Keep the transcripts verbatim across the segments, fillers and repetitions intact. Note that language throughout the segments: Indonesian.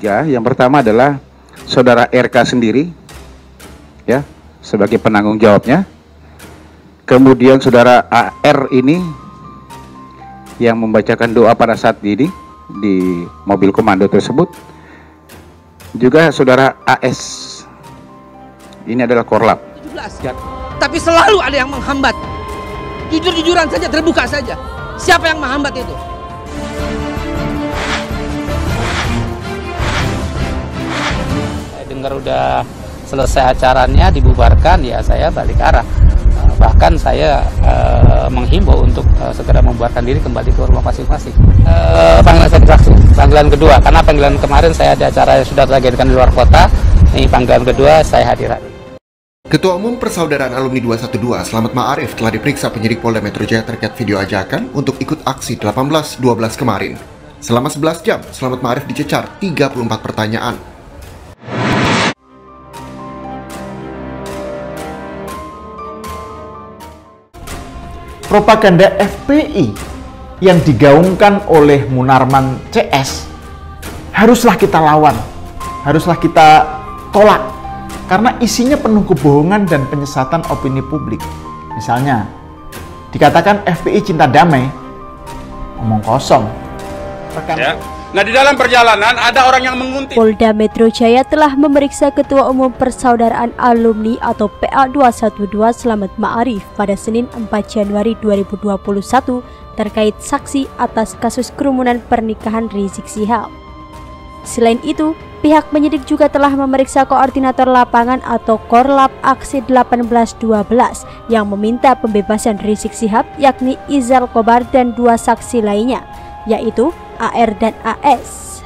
tiga. Yang pertama adalah saudara R K sendiri, ya, sebagai penanggung jawabnya. Kemudian saudara A R ini yang membacakan doa pada saat ini di mobil komando tersebut. Juga saudara A S, ini adalah korlap. tujuh belas. Tapi selalu ada yang menghambat. Jujur-jujuran saja, terbuka saja. Siapa yang menghambat itu? Saya dengar udah selesai acaranya, dibubarkan, ya saya balik arah. Bahkan saya uh, menghimbau untuk uh, segera membuarkan diri kembali ke rumah masing-masing. Uh, panggilan saksi, panggilan kedua, karena panggilan kemarin saya ada acara yang sudah diagendakan di luar kota. Ini panggilan kedua saya hadir. Ketua Umum Persaudaraan Alumni dua satu dua, Slamet Ma'arif, telah diperiksa penyidik Polda Metro Jaya terkait video ajakan untuk ikut aksi delapan belas dua belas kemarin. Selama sebelas jam, Slamet Ma'arif dicecar tiga puluh empat pertanyaan. Propaganda F P I yang digaungkan oleh Munarman C S haruslah kita lawan, haruslah kita tolak, karena isinya penuh kebohongan dan penyesatan opini publik. Misalnya, dikatakan F P I cinta damai, omong kosong. Rekan ya. Nah, di dalam perjalanan ada orang yang menguntit. Polda Metro Jaya telah memeriksa Ketua Umum Persaudaraan Alumni atau P A dua satu dua Slamet Ma'arif pada Senin empat Januari dua ribu dua puluh satu terkait saksi atas kasus kerumunan pernikahan Rizik Syihab. Selain itu, pihak penyidik juga telah memeriksa koordinator lapangan atau Korlap Aksi delapan belas dua belas yang meminta pembebasan Rizik Syihab, yakni Izal Kobar dan dua saksi lainnya, yaitu A R dan A S.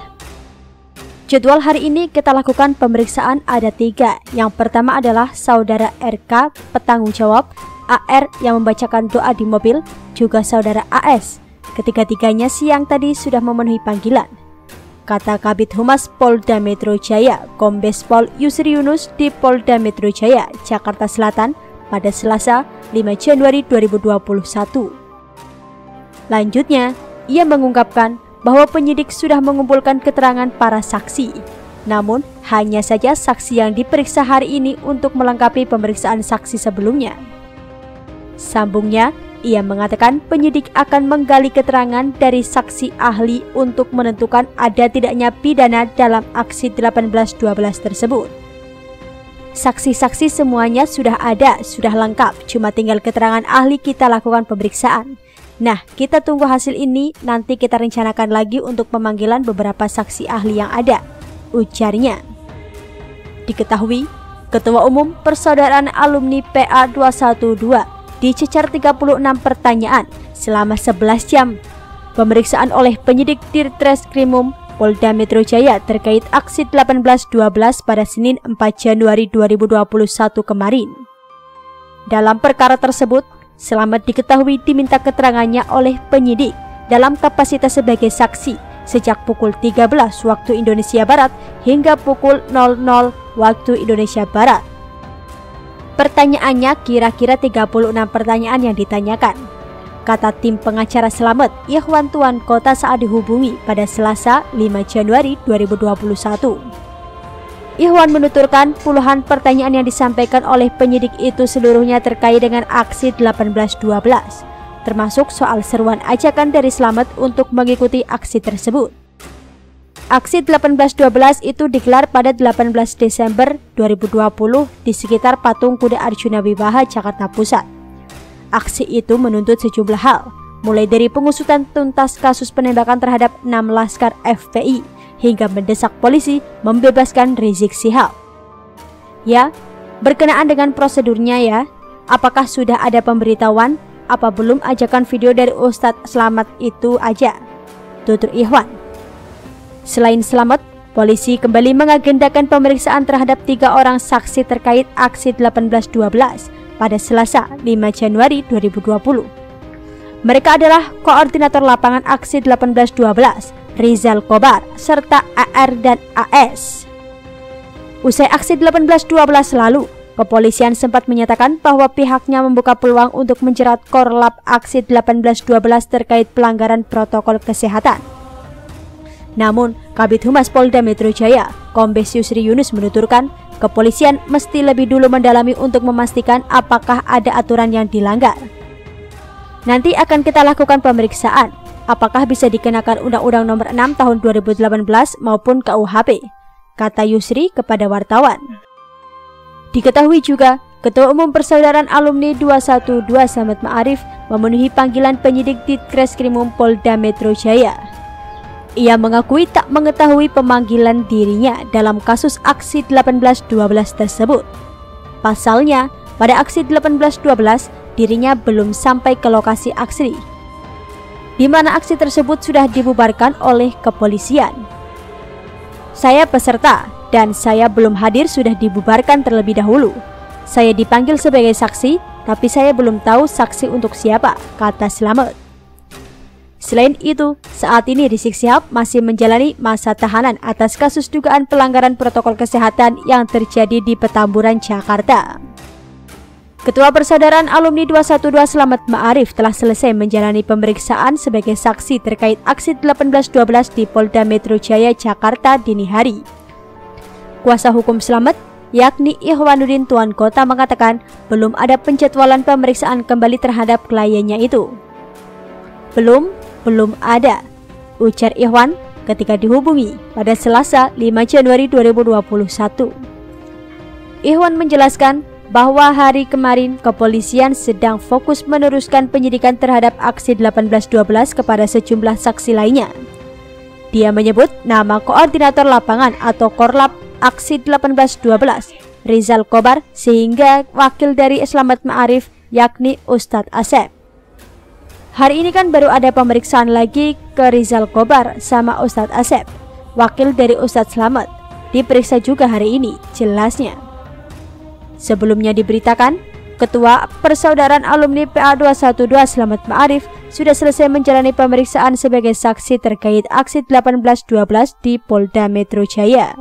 Jadwal hari ini kita lakukan pemeriksaan ada tiga. Yang pertama adalah saudara R K, petanggung jawab, A R yang membacakan doa di mobil, juga saudara A S. Ketiga-tiganya siang tadi sudah memenuhi panggilan. Kata Kabid Humas Polda Metro Jaya, Kombes Pol Yusri Yunus di Polda Metro Jaya, Jakarta Selatan pada Selasa lima Januari dua ribu dua puluh satu. Lanjutnya, ia mengungkapkan bahwa penyidik sudah mengumpulkan keterangan para saksi. Namun, hanya saja saksi yang diperiksa hari ini untuk melengkapi pemeriksaan saksi sebelumnya. Sambungnya, ia mengatakan penyidik akan menggali keterangan dari saksi ahli untuk menentukan ada tidaknya pidana dalam aksi delapan belas dua belas tersebut. Saksi-saksi semuanya sudah ada, sudah lengkap, cuma tinggal keterangan ahli kita lakukan pemeriksaan. Nah, kita tunggu hasil ini, nanti kita rencanakan lagi untuk pemanggilan beberapa saksi ahli yang ada, ujarnya. Diketahui, Ketua Umum Persaudaraan Alumni P A dua satu dua dicecar tiga puluh enam pertanyaan selama sebelas jam. Pemeriksaan oleh penyidik Dirtreskrimum Polda Metro Jaya terkait aksi delapan belas dua belas pada Senin empat Januari dua ribu dua puluh satu kemarin. Dalam perkara tersebut, Slamet diketahui diminta keterangannya oleh penyidik dalam kapasitas sebagai saksi sejak pukul tiga belas waktu Indonesia Barat hingga pukul nol nol waktu Indonesia Barat. Pertanyaannya kira-kira tiga puluh enam pertanyaan yang ditanyakan. Kata tim pengacara Slamet, Ikhwan Tuan Kota saat dihubungi pada Selasa lima Januari dua ribu dua puluh satu. Ikhwan menuturkan puluhan pertanyaan yang disampaikan oleh penyidik itu seluruhnya terkait dengan aksi delapan belas dua belas, termasuk soal seruan ajakan dari Slamet untuk mengikuti aksi tersebut. Aksi delapan belas dua belas itu digelar pada delapan belas Desember dua ribu dua puluh di sekitar Patung Kuda Arjuna Wiwaha, Jakarta Pusat. Aksi itu menuntut sejumlah hal, mulai dari pengusutan tuntas kasus penembakan terhadap enam laskar F P I, hingga mendesak polisi membebaskan Rizik Syihab. Ya, berkenaan dengan prosedurnya ya, apakah sudah ada pemberitahuan, apa belum ajakan video dari Ustadz Slamet itu aja? Tutur Ikhwan. Selain Slamet, polisi kembali mengagendakan pemeriksaan terhadap tiga orang saksi terkait aksi delapan belas dua belas pada Selasa lima Januari dua ribu dua puluh. Mereka adalah koordinator lapangan aksi delapan belas dua belas, Rizal Kobar, serta A R dan A S. Usai aksi delapan belas dua belas lalu, kepolisian sempat menyatakan bahwa pihaknya membuka peluang untuk menjerat Korlap aksi delapan belas dua belas terkait pelanggaran protokol kesehatan. Namun, Kabid Humas Polda Metro Jaya, Kombes Yusri Yunus menuturkan, kepolisian mesti lebih dulu mendalami untuk memastikan apakah ada aturan yang dilanggar. Nanti akan kita lakukan pemeriksaan, apakah bisa dikenakan Undang-Undang Nomor enam Tahun dua ribu delapan belas maupun K U H P, kata Yusri kepada wartawan. Diketahui juga, Ketua Umum Persaudaraan Alumni dua satu dua Slamet Ma'arif memenuhi panggilan penyidik Ditreskrimum Polda Metro Jaya. Ia mengakui tak mengetahui pemanggilan dirinya dalam kasus aksi delapan belas dua belas tersebut. Pasalnya, pada aksi delapan belas dua belas, dirinya belum sampai ke lokasi aksi, di mana aksi tersebut sudah dibubarkan oleh kepolisian. Saya peserta dan saya belum hadir sudah dibubarkan terlebih dahulu. Saya dipanggil sebagai saksi, tapi saya belum tahu saksi untuk siapa, kata Slamet. Selain itu, saat ini Rizik Syihab masih menjalani masa tahanan atas kasus dugaan pelanggaran protokol kesehatan yang terjadi di Petamburan, Jakarta. Ketua Persaudaraan Alumni dua satu dua Slamet Ma'arif telah selesai menjalani pemeriksaan sebagai saksi terkait aksi delapan belas dua belas di Polda Metro Jaya, Jakarta dini hari. Kuasa hukum Slamet, yakni Ihwanuddin Tuan Kota, mengatakan belum ada penjadwalan pemeriksaan kembali terhadap kliennya itu. Belum, belum ada, ujar Ihwan ketika dihubungi pada Selasa lima Januari dua ribu dua puluh satu. Ihwan menjelaskan bahwa hari kemarin kepolisian sedang fokus meneruskan penyidikan terhadap aksi delapan belas dua belas kepada sejumlah saksi lainnya. Dia menyebut nama koordinator lapangan atau Korlap aksi delapan belas dua belas, Rizal Kobar, sehingga wakil dari Slamet Ma'arif yakni Ustadz Asep. Hari ini kan baru ada pemeriksaan lagi ke Rizal Kobar sama Ustadz Asep, wakil dari Ustadz Slamet, diperiksa juga hari ini, jelasnya. Sebelumnya diberitakan, Ketua Persaudaraan Alumni P A dua satu dua Slamet Ma'arif sudah selesai menjalani pemeriksaan sebagai saksi terkait aksi delapan belas dua belas di Polda Metro Jaya.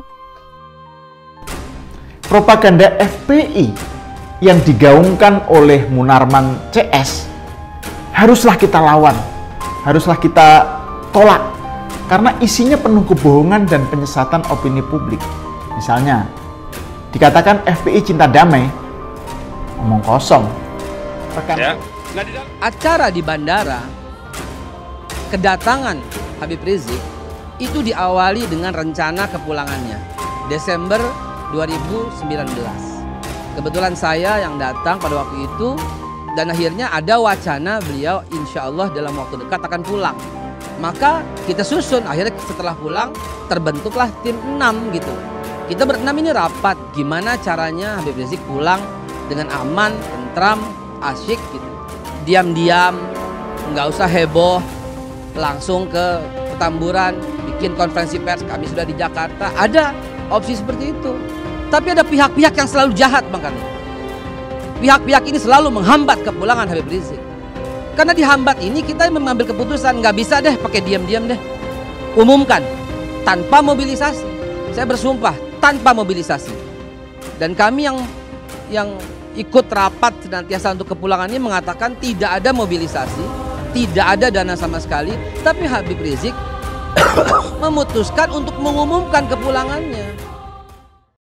Propaganda F P I yang digaungkan oleh Munarman C S haruslah kita lawan, haruslah kita tolak, karena isinya penuh kebohongan dan penyesatan opini publik. Misalnya, dikatakan F P I cinta damai, omong kosong. Rekan Ya. Acara di bandara, kedatangan Habib Rizik itu diawali dengan rencana kepulangannya Desember dua ribu sembilan belas. Kebetulan saya yang datang pada waktu itu, dan akhirnya ada wacana beliau insya Allah dalam waktu dekat akan pulang. Maka kita susun, akhirnya setelah pulang terbentuklah tim enam gitu. Kita berenam ini rapat, gimana caranya Habib Rizik pulang dengan aman, tentram, asyik gitu. Diam-diam, nggak usah heboh, langsung ke Petamburan, bikin konferensi pers, kami sudah di Jakarta. Ada opsi seperti itu. Tapi ada pihak-pihak yang selalu jahat, Bang Karni. Pihak-pihak ini selalu menghambat kepulangan Habib Rizik. Karena dihambat ini kita mengambil keputusan, nggak bisa deh pakai diam-diam deh. Umumkan, tanpa mobilisasi. Saya bersumpah, tanpa mobilisasi. Dan kami yang yang ikut rapat senantiasa untuk kepulangan ini mengatakan tidak ada mobilisasi, tidak ada dana sama sekali, tapi Habib Rizik memutuskan untuk mengumumkan kepulangannya.